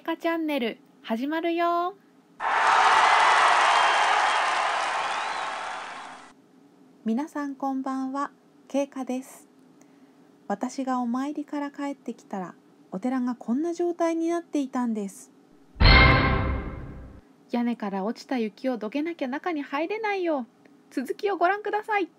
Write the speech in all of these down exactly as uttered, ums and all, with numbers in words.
華チャンネル始まるよ。 皆さんこんばんは、けいかです。私がお参りから帰ってきたら、お寺がこんな状態になっていたんです。 屋根から落ちた雪をどけなきゃ中に入れないよ。続きをご覧ください。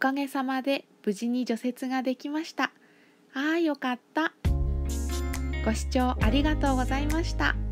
かげさまで無事に除雪ができました。ああ、よかった。ご視聴ありがとうございました。